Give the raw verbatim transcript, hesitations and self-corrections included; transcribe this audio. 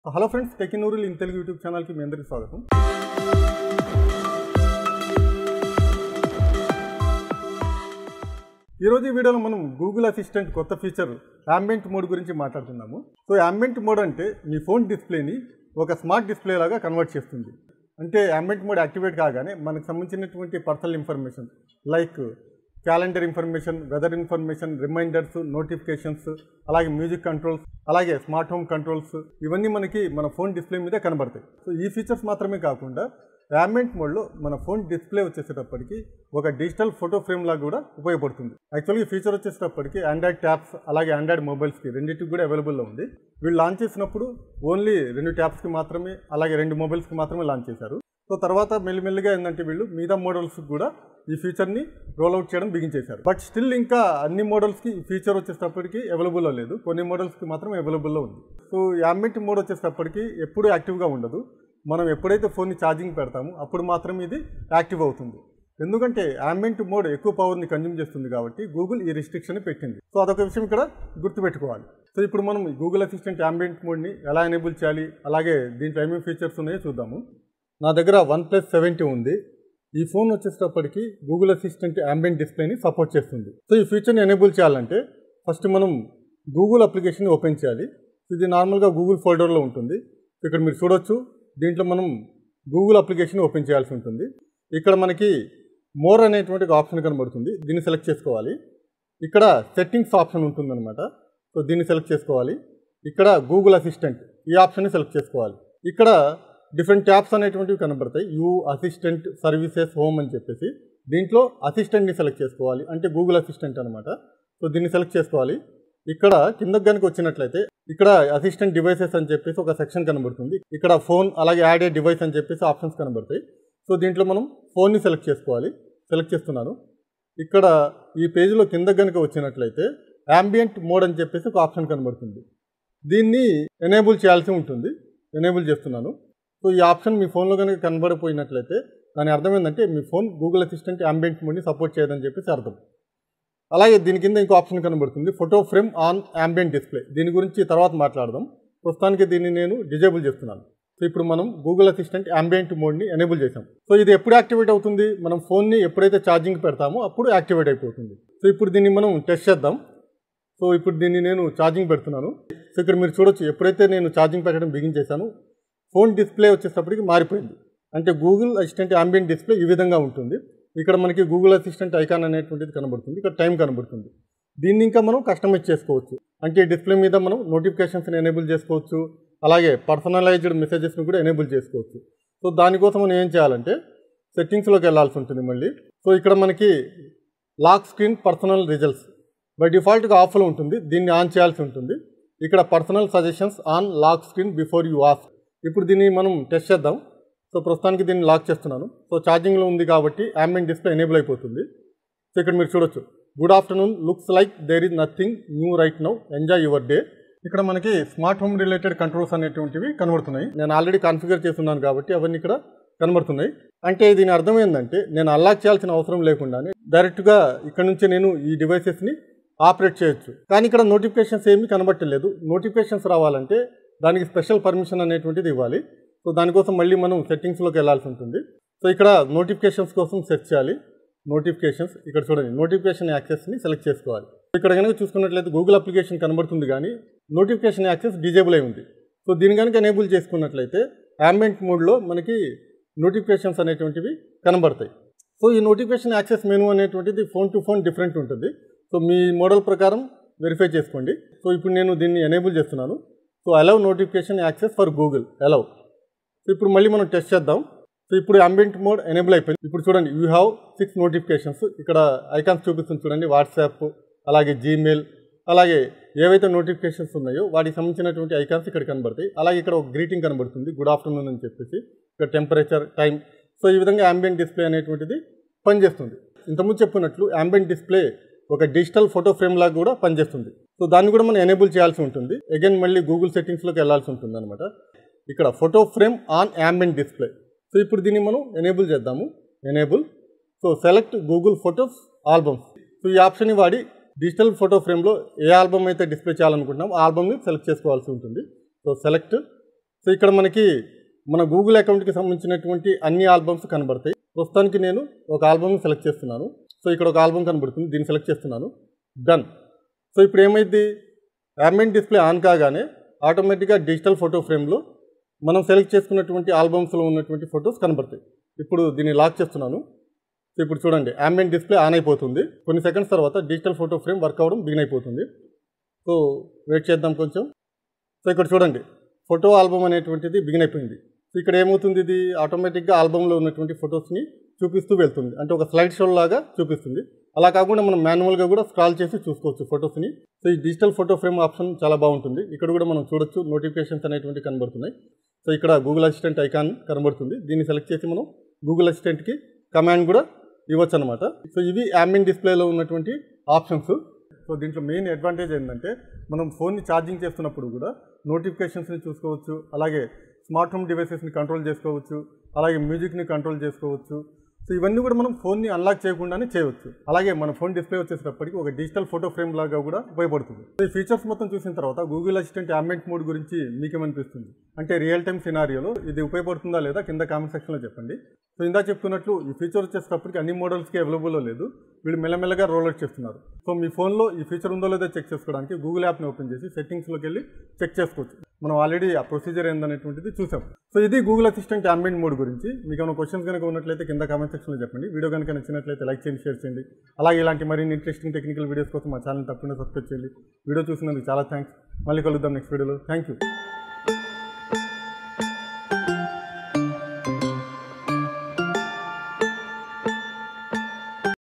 Hello friends, tech in ఊరిల్ in Telugu YouTube ఛానల్కి మీ అందరికీ స్వాగతం. ఈరోజు ఈ వీడియోలో మనం గూగుల్ అసిస్టెంట్ కొత్త ఫీచర్ యాంబియంట్ మోడ్ గురించి మాట్లాడుతున్నాము. సో యాంబియంట్ మోడ్ అంటే మీ ఫోన్ డిస్ప్లేని ఒక స్మార్ట్ డిస్ప్లే లాగా కన్వర్ట్ చేస్తుంది. అంటే యాంబియంట్ మోడ్ యాక్టివేట్ కాగానే మనకు సంబంధించినటువంటి personal information like calendar information, weather information, reminders, notifications, అలాగే మ్యూజిక్ కంట్రోల్స్, అలాగే స్మార్ట్ హోమ్ కంట్రోల్స్ ఇవన్నీ మనకి మన ఫోన్ డిస్ప్లే మీద కనబడతాయి. సో ఈ ఫీచర్స్ మాత్రమే కాకుండా యాంబియంట్ మోడ్లో మన ఫోన్ డిస్ప్లే వచ్చేసేటప్పటికి ఒక డిజిటల్ ఫోటో ఫ్రేమ్ లాగా కూడా ఉపయోగపడుతుంది. యాక్చువల్గా ఈ ఫీచర్ వచ్చేసేటప్పటికి ఆండ్రాయిడ్ ట్యాబ్స్ అలాగే ఆండ్రాయిడ్ మొబైల్స్కి రెండింటికి కూడా అవైలబుల్లో ఉంది. వీళ్ళు లాంచ్ చేసినప్పుడు ఓన్లీ రెండు ట్యాబ్స్కి మాత్రమే అలాగే రెండు మొబైల్స్కి మాత్రమే లాంచ్ చేశారు. సో తర్వాత మెల్లిమెల్లిగా ఏంటంటే వీళ్ళు మిగతా మోడల్స్కి కూడా ఈ ఫీచర్ని రోల్అవుట్ చేయడం బిగించేశారు. బట్ స్టిల్ ఇంకా అన్ని మోడల్స్కి ఈ ఫీచర్ వచ్చేటప్పటికి అవైలబుల్లో లేదు, కొన్ని మోడల్స్కి మాత్రం అవైలబుల్లో ఉంది. సో యాంబియంట్ మోడ్ వచ్చేటప్పటికి ఎప్పుడు యాక్టివ్గా ఉండదు. మనం ఎప్పుడైతే ఫోన్ని ఛార్జింగ్ పెడతామో అప్పుడు మాత్రం ఇది యాక్టివ్ అవుతుంది. ఎందుకంటే యాంబియంట్ మోడ్ ఎక్కువ పవర్ని కన్జ్యూమ్ చేస్తుంది కాబట్టి గూగుల్ ఈ రిస్ట్రిక్షన్ పెట్టింది. సో అదొక విషయం ఇక్కడ గుర్తుపెట్టుకోవాలి. సో ఇప్పుడు మనం గూగుల్ అసిస్టెంట్ యాంబియంట్ మోడ్ని ఎలా ఎనేబుల్ చేయాలి, అలాగే దీంట్లో ఏమేమి ఫీచర్స్ ఉన్నాయో చూద్దాము. నా దగ్గర వన్ ప్లస్ సెవెంటీ ఉంది. ఈ ఫోన్ వచ్చేటప్పటికి గూగుల్ అసిస్టెంట్ యాంబియంట్ డిస్ప్లేని సపోర్ట్ చేస్తుంది. సో ఈ ఫీచర్ని ఎనేబుల్ చేయాలంటే ఫస్ట్ మనం గూగుల్ అప్లికేషన్ ఓపెన్ చేయాలి. ఇది నార్మల్గా గూగుల్ ఫోల్డర్లో ఉంటుంది. ఇక్కడ మీరు చూడొచ్చు, దీంట్లో మనం గూగుల్ అప్లికేషన్ ఓపెన్ చేయాల్సి ఉంటుంది. ఇక్కడ మనకి మోర్ అనేటువంటి ఒక ఆప్షన్ కనబడుతుంది, దీన్ని సెలెక్ట్ చేసుకోవాలి. ఇక్కడ సెట్టింగ్స్ ఆప్షన్ ఉంటుందన్నమాట. సో దీన్ని సెలెక్ట్ చేసుకోవాలి. ఇక్కడ గూగుల్ అసిస్టెంట్ ఈ ఆప్షన్ని సెలెక్ట్ చేసుకోవాలి. ఇక్కడ డిఫరెంట్ ట్యాబ్స్ అనేటువంటివి కనబడతాయి, యూ అసిస్టెంట్, సర్వీసెస్, హోమ్ అని చెప్పేసి. దీంట్లో అసిస్టెంట్ని సెలెక్ట్ చేసుకోవాలి, అంటే గూగుల్ అసిస్టెంట్ అనమాట. సో దీన్ని సెలెక్ట్ చేసుకోవాలి. ఇక్కడ కిందకి కనుక వచ్చినట్లయితే ఇక్కడ అసిస్టెంట్ డివైసెస్ అని చెప్పేసి ఒక సెక్షన్ కనబడుతుంది. ఇక్కడ ఫోన్ అలాగే యాడ్ ఏ డివైస్ అని చెప్పేసి ఆప్షన్స్ కనబడతాయి. సో దీంట్లో మనం ఫోన్ని సెలెక్ట్ చేసుకోవాలి. సెలెక్ట్ చేస్తున్నాను. ఇక్కడ ఈ పేజీలో కిందకి కనుక వచ్చినట్లయితే యాంబియంట్ మోడ్ అని చెప్పేసి ఒక ఆప్షన్ కనబడుతుంది. దీన్ని ఎనేబుల్ చేయాల్సి ఉంటుంది. ఎనేబుల్ చేస్తున్నాను. సో ఈ ఆప్షన్ మీ ఫోన్లో కనుక కనబడిపోయినట్లయితే దాని అర్థం ఏంటంటే మీ ఫోన్ గూగుల్ అసిస్టెంట్ యాంబియంట్ మోడ్ని సపోర్ట్ చేయదని చెప్పేసి అర్థం. అలాగే దీని కింద ఇంకో ఆప్షన్ కనబడుతుంది, photo frame on ambient display. దీని గురించి తర్వాత మాట్లాడదాం. ప్రస్తుతానికి దీన్ని నేను డిజేబుల్ చేస్తున్నాను. సో ఇప్పుడు మనం గూగుల్ అసిస్టెంట్ యాంబియంట్ మోడ్ని ఎనేబుల్ చేసాం. సో ఇది ఎప్పుడు యాక్టివేట్ అవుతుంది? మనం ఫోన్ని ఎప్పుడైతే ఛార్జింగ్ పెడతామో అప్పుడు యాక్టివేట్ అయిపోతుంది. సో ఇప్పుడు దీన్ని మనం టెస్ట్ చేద్దాం. సో ఇప్పుడు దీన్ని నేను ఛార్జింగ్ పెడుతున్నాను. సో ఇక్కడ మీరు చూడొచ్చు, ఎప్పుడైతే నేను ఛార్జింగ్ పెట్టడం బిగించేశాను ఫోన్ డిస్ప్లే వచ్చేటప్పటికి మారిపోయింది. అంటే గూగుల్ అసిస్టెంట్ యాంబియంట్ డిస్ప్లే ఈ విధంగా ఉంటుంది. ఇక్కడ మనకి గూగుల్ అసిస్టెంట్ ఐకాన్ అనేటువంటిది కనబడుతుంది, ఇక్కడ టైం కనబడుతుంది. దీన్ని ఇంకా మనం కస్టమైజ్ చేసుకోవచ్చు. అంటే డిస్ప్లే మీద మనం నోటిఫికేషన్స్ని ఎనేబుల్ చేసుకోవచ్చు, అలాగే పర్సనలైజ్డ్ మెసేజెస్ని కూడా ఎనేబుల్ చేసుకోవచ్చు. సో దానికోసం మనం ఏం చేయాలంటే సెట్టింగ్స్లోకి వెళ్ళాల్సి ఉంటుంది మళ్ళీ. సో ఇక్కడ మనకి lock screen personal results by డిఫాల్ట్గా ఆఫ్లో ఉంటుంది, దీన్ని ఆన్ చేయాల్సి ఉంటుంది. ఇక్కడ personal suggestions on lock screen before you ask. ఇప్పుడు దీన్ని మనం టెస్ట్ చేద్దాం. సో ప్రస్తుతానికి దీన్ని లాక్ చేస్తున్నాను. సో ఛార్జింగ్లో ఉంది కాబట్టి యాంబియంట్ డిస్ప్లే ఎనేబుల్ అయిపోతుంది. సో ఇక్కడ మీరు చూడొచ్చు, good afternoon, looks like there is nothing new right now, enjoy your day. ఇక్కడ మనకి స్మార్ట్ హోమ్ రిలేటెడ్ కంట్రోల్స్ అనేటువంటివి కనబడుతున్నాయి. నేను ఆల్రెడీ కాన్ఫిగర్ చేస్తున్నాను కాబట్టి అవన్నీ ఇక్కడ కనబడుతున్నాయి. అంటే దీని అర్థం ఏంటంటే నేను అన్లాక్ చేయాల్సిన అవసరం లేకుండానే డైరెక్ట్గా ఇక్కడ నుంచి నేను ఈ డివైసెస్ని ఆపరేట్ చేయొచ్చు. కానీ ఇక్కడ నోటిఫికేషన్స్ ఏమీ కనబట్టలేదు. నోటిఫికేషన్స్ రావాలంటే దానికి స్పెషల్ పర్మిషన్ అనేటువంటిది ఇవ్వాలి. సో దానికోసం మళ్ళీ మనం సెట్టింగ్స్లోకి వెళ్ళాల్సి ఉంటుంది. సో ఇక్కడ నోటిఫికేషన్స్ కోసం సెర్చ్ చేయాలి. నోటిఫికేషన్స్ ఇక్కడ చూడండి, నోటిఫికేషన్ యాక్సెస్ని సెలెక్ట్ చేసుకోవాలి. ఇక్కడ కనుక చూసుకున్నట్లయితే గూగుల్ అప్లికేషన్ కనబడుతుంది కానీ నోటిఫికేషన్ యాక్సెస్ డిజేబుల్ అయి ఉంది. సో దీని కనుక ఎనేబుల్ చేసుకున్నట్లయితే యాంబియంట్ మోడ్లో మనకి నోటిఫికేషన్స్ అనేటువంటివి కనబడతాయి. సో ఈ నోటిఫికేషన్ యాక్సెస్ మెనూ అనేటువంటిది ఫోన్ టు ఫోన్ డిఫరెంట్ ఉంటుంది. సో మీ మోడల్ ప్రకారం వెరిఫై చేసుకోండి. సో ఇప్పుడు నేను దీన్ని ఎనేబుల్ చేస్తున్నాను. So allow notification access for Google allow. So ఇప్పుడు మళ్ళీ మనం టెస్ట్ చేద్దాం. సో ఇప్పుడు యాంబియంట్ మోడ్ ఎనేబుల్ అయిపోయింది. ఇప్పుడు చూడండి, యూ హ్యావ్ సిక్స్ నోటిఫికేషన్స్. ఇక్కడ ఐకాన్స్ చూపిస్తుంది చూడండి, వాట్సాప్, అలాగే జీమెయిల్, అలాగే ఏవైతే నోటిఫికేషన్స్ ఉన్నాయో వాటికి సంబంధించినటువంటి ఐకాన్స్ ఇక్కడ కనబడతాయి. అలాగే ఇక్కడ ఒక గ్రీటింగ్ కనబడుతుంది, గుడ్ ఆఫ్టర్నూన్ అని చెప్పేసి. ఇక్కడ టెంపరేచర్, టైం. సో ఈ విధంగా యాంబియంట్ డిస్ప్లే అనేటువంటిది పనిచేస్తుంది. ఇంతకుముందు చెప్పుకున్నట్లు యాంబియంట్ డిస్ప్లే ఒక డిజిటల్ ఫోటో ఫ్రేమ్ లాగా కూడా పనిచేస్తుంది. సో దాన్ని కూడా మనం ఎనేబుల్ చేయాల్సి ఉంటుంది. అగైన్ మళ్ళీ గూగుల్ సెట్టింగ్స్లోకి వెళ్ళాల్సి ఉంటుంది అనమాట. ఇక్కడ photo frame on ambient display. So ఇప్పుడు దీన్ని మనం ఎనేబుల్ చేద్దాము. Enable. So select Google photos albums. So ఈ ఆప్షన్ని వాడి డిజిటల్ ఫోటో ఫ్రేమ్లో ఏ ఆల్బమ్ అయితే డిస్ప్లే చేయాలనుకుంటున్నామో ఆ ఆల్బమ్ని సెలెక్ట్ చేసుకోవాల్సి ఉంటుంది. సో సెలెక్ట్ సో ఇక్కడ మనకి మన గూగుల్ అకౌంట్కి సంబంధించినటువంటి అన్ని ఆల్బమ్స్ కనబడతాయి. ప్రస్తుతానికి నేను ఒక ఆల్బమ్ సెలెక్ట్ చేస్తున్నాను. సో ఇక్కడ ఒక ఆల్బమ్ కనబడుతుంది, దీన్ని సెలెక్ట్ చేస్తున్నాను. డన్. సో ఇప్పుడు ఏమైంది, ambient డిస్ప్లే ఆన్ కాగానే ఆటోమేటిక్గా డిజిటల్ ఫోటో ఫ్రేమ్లో మనం సెలెక్ట్ చేసుకున్నటువంటి ఆల్బమ్స్లో ఉన్నటువంటి ఫొటోస్ కనబడతాయి. ఇప్పుడు దీన్ని లాక్ చేస్తున్నాను. సో ఇప్పుడు చూడండి, ambient డిస్ప్లే ఆన్ అయిపోతుంది. కొన్ని సెకండ్స్ తర్వాత డిజిటల్ ఫోటో ఫ్రేమ్ వర్క్ అవ్వడం బిగిన్ అయిపోతుంది. సో వెయిట్ చేద్దాం కొంచెం. సో ఇక్కడ చూడండి, ఫోటో ఆల్బమ్ అనేటువంటిది బిగిన్ అయిపోయింది. సో ఇక్కడ ఏమవుతుంది, ఇది ఆటోమేటిక్గా ఆల్బమ్లో ఉన్నటువంటి ఫొటోస్ని చూపిస్తూ వెళ్తుంది, అంటే ఒక స్లైడ్ షో లాగా చూపిస్తుంది. అలా కాకుండా మనం మాన్యువల్గా కూడా స్క్రాల్ చేసి చూసుకోవచ్చు ఫొటోస్ని. సో ఈ డిజిటల్ ఫోటో ఫ్రేమ్ ఆప్షన్ చాలా బాగుంటుంది. ఇక్కడ కూడా మనం చూడొచ్చు, నోటిఫికేషన్స్ అనేటువంటి కనబడుతున్నాయి. సో ఇక్కడ గూగుల్ అసిస్టెంట్ ఐకాన్ కనబడుతుంది, దీన్ని సెలెక్ట్ చేసి మనం గూగుల్ అసిస్టెంట్కి కమాండ్ కూడా ఇవ్వచ్చు అనమాట. సో ఇవి ambient డిస్ప్లేలో ఉన్నటువంటి ఆప్షన్స్. సో దీంట్లో మెయిన్ అడ్వాంటేజ్ ఏంటంటే మనం ఫోన్ని ఛార్జింగ్ చేస్తున్నప్పుడు కూడా నోటిఫికేషన్స్ని చూసుకోవచ్చు, అలాగే స్మార్ట్ హోమ్ డివైసెస్ని కంట్రోల్ చేసుకోవచ్చు, అలాగే మ్యూజిక్ని కంట్రోల్ చేసుకోవచ్చు. సో ఇవన్నీ కూడా మనం ఫోన్ని అన్లాక్ చేయకుండానే చేయవచ్చు. అలాగే మన ఫోన్ డిస్ప్లే వచ్చేటప్పటికి ఒక డిజిటల్ ఫోటో ఫ్రేమ్ లాగా కూడా ఉపయోగపడుతుంది. ఈ ఫీచర్స్ మొత్తం చూసిన తర్వాత గూగుల్ అసిస్టెంట్ ambient మోడ్ గురించి మీకేమనిపిస్తుంది, అంటే రియల్ టైమ్ సినారియోలో ఇది ఉపయోగపడుతుందా లేదా కింద కామెంట్ సెక్షన్లో చెప్పండి. సో ఇందా చెప్పుకున్నట్లు ఈ ఫీచర్ వచ్చేటప్పటికి అన్ని మోడల్స్కి అవైలబుల్లో లేదు, వీళ్ళు మెల్లమెల్లగా రోల్ అవుట్ చేస్తున్నారు. సో మీ ఫోన్లో ఈ ఫీచర్ ఉందో లేదో చెక్ చేసుకోవడానికి గూగుల్ యాప్ని ఓపెన్ చేసి సెట్టింగ్స్లోకి వెళ్ళి చెక్ చేసుకోవచ్చు. మనం ఆల్రెడీ ఆ ప్రొసీజర్ ఏందనేటువంటిది చూసాం. సో ఇది గూగుల్ అసిస్టెంట్ ambient మోడ్ గురించి. మీకు ఏమైనా క్వశ్చన్స్ కనుక ఉన్నట్లయితే కింద కామెంట్ సెక్షన్లో చెప్పండి. వీడియో కనుక నచ్చినట్లయితే లైక్ చేయండి, షేర్ చేయండి. అలాగే ఇలాంటి మరిన్ని ఇంట్రెస్టింగ్ టెక్నికల్ వీడియోస్ కోసం మా ఛానల్ తప్పకుండా సబ్స్క్రైబ్ చేయండి. వీడియో చూసినందుకు చాలా థ్యాంక్స్. మళ్ళీ కలుద్దాం నెక్స్ట్ వీడియోలో. Thank you.